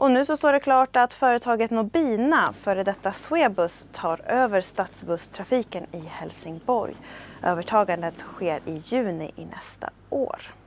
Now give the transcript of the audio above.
Och nu så står det klart att företaget Nobina, före detta Swebus, tar över stadsbusstrafiken i Helsingborg. Övertagandet sker i juni i nästa år.